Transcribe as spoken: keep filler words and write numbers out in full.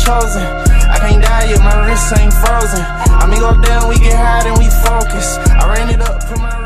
chosen. I can't die yet, my wrists ain't frozen. Amigo down, we get high and we focus. I ran it up, put my